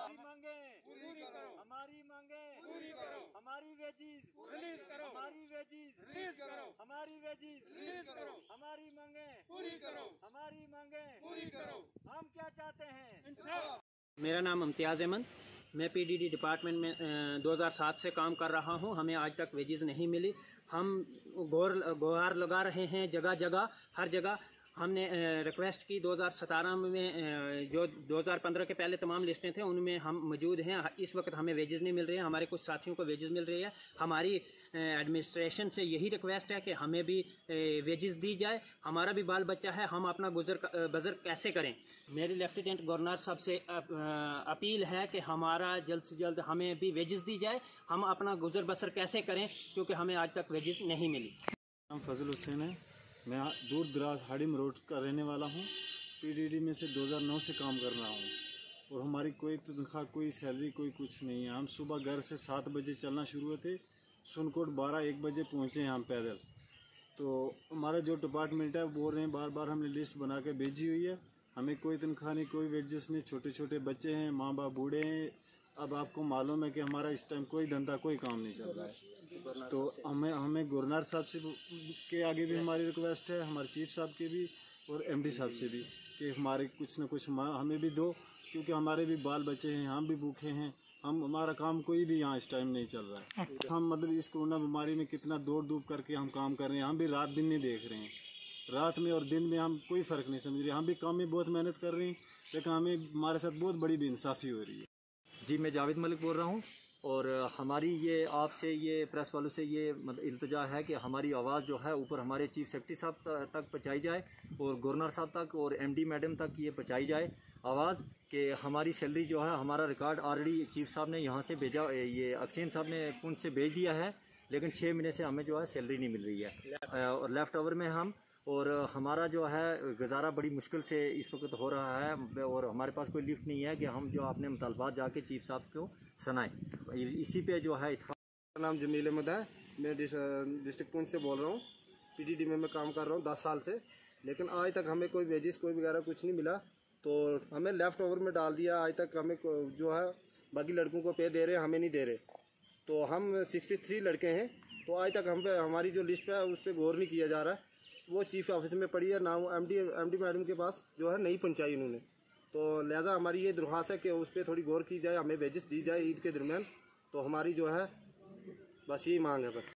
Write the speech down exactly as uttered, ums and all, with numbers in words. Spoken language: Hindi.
हमारी मांगे पूरी करो, हमारी मांगे पूरी करो, हमारी वेजिस रिलीज करो, हमारी वेजिस रिलीज करो, हमारी वेजिस रिलीज करो, हमारी मांगे पूरी करो, हमारी मांगे पूरी करो। हम क्या चाहते हैं? इंसाफ। मेरा नाम इम्तियाज़ अहमद, मैं पीडीडी डिपार्टमेंट में दो हज़ार सात से काम कर रहा हूं। हमें आज तक वेजेस नहीं मिली। हम गौर गुहार लगा रहे हैं जगह जगह, हर जगह। हमने रिक्वेस्ट की दो हज़ार सत्रह में, जो दो हज़ार पंद्रह के पहले तमाम लिस्टें थे उनमें हम मौजूद हैं। इस वक्त हमें वेजेस नहीं मिल रहे हैं, हमारे कुछ साथियों को वेजेस मिल रही है। हमारी एडमिनिस्ट्रेशन से यही रिक्वेस्ट है कि हमें भी वेजेस दी जाए। हमारा भी बाल बच्चा है, हम अपना गुजर बजर कैसे करें। मेरी लेफ्टिनेंट गवर्नर साहब से अपील है कि हमारा जल्द से जल्द हमें भी वेजेस दी जाए। हम अपना गुजर बसर कैसे करें, क्योंकि हमें आज तक वेजेस नहीं मिली। नाम फजल हुसैन है, मैं दूर दराज हाड़िम रोड का रहने वाला हूँ। पीडीडी में से दो हज़ार नौ से काम कर रहा हूँ और हमारी कोई तनख्वाह, कोई सैलरी, कोई कुछ नहीं है। हम सुबह घर से सात बजे चलना शुरू हुए थे, सुनकोट बारह एक बजे पहुँचे हैं हम पैदल। तो हमारा जो डिपार्टमेंट है वो बोल रहे हैं बार बार हमने लिस्ट बना के भेजी हुई है, हमें कोई तनख्वाह नहीं, कोई वेजेस नहीं। छोटे छोटे बच्चे हैं, माँ बाप बूढ़े हैं। अब आपको मालूम है कि हमारा इस टाइम कोई धंधा, कोई काम नहीं चल रहा है। तो हमें हमें गवर्नर साहब से के आगे भी हमारी रिक्वेस्ट है, हमारे चीफ साहब के भी और एमडी साहब से भी, कि हमारे कुछ न कुछ हमें भी दो, क्योंकि हमारे भी बाल बच्चे हैं, हम भी भूखे हैं। हम हमारा काम कोई भी यहाँ इस टाइम नहीं चल रहा है। हम मतलब इस कोरोना बीमारी में कितना दौड़ धूप करके हम काम कर रहे हैं, हम भी रात दिन नहीं देख रहे हैं। रात में और दिन में हम कोई फ़र्क नहीं समझ रहे। हम भी काम में बहुत मेहनत कर रहे हैं, लेकिन हमें हमारे साथ बहुत बड़ी बेइंसाफ़ी हो रही है। जी, मैं जावेद मलिक बोल रहा हूँ और हमारी ये आपसे, ये प्रेस वालों से ये मतलब इल्तिजा है कि हमारी आवाज़ जो है ऊपर हमारे चीफ सेक्रेटरी साहब तक पहुँचाई जाए और गवर्नर साहब तक और एमडी मैडम तक ये पहुँचाई जाए आवाज़ कि हमारी सैलरी जो है, हमारा रिकॉर्ड ऑलरेडी चीफ साहब ने यहाँ से भेजा, ये अक्सीन साहब ने पुंछ से भेज दिया है, लेकिन छः महीने से हमें जो है सैलरी नहीं मिल रही है और लेफ़्ट ओवर में हम, और हमारा जो है गुजारा बड़ी मुश्किल से इस वक्त हो रहा है और हमारे पास कोई लिफ्ट नहीं है कि हम जो अपने मुतालबात जाके चीफ साहब को सुनाएं। इसी पे जो है इत्तेफाक। मेरा नाम जमील अहमद है, मैं डिस्ट्रिक्ट पुंछ से बोल रहा हूँ। पीडीडी में मैं काम कर रहा हूँ दस साल से, लेकिन आज तक हमें कोई वेजिस कोई वगैरह कुछ नहीं मिला। तो हमें लेफ़्ट ओवर में डाल दिया। आज तक हमें जो है बाकी लड़कों को पे दे रहे हैं, हमें नहीं दे रहे। तो हम सिक्सटी थ्री लड़के हैं, तो आज तक हम पे हमारी जो लिस्ट है उस पर गौर नहीं किया जा रहा है। वो चीफ ऑफिस में पड़ी है, नाम एमडी एमडी मैडम के पास जो है नहीं पहुंचाई उन्होंने। तो लिहाजा हमारी ये दरख्वास्त है कि उस पर थोड़ी गौर की जाए, हमें वेजेस दी जाए ईद के दरमियान। तो हमारी जो है बस यही मांग है बस।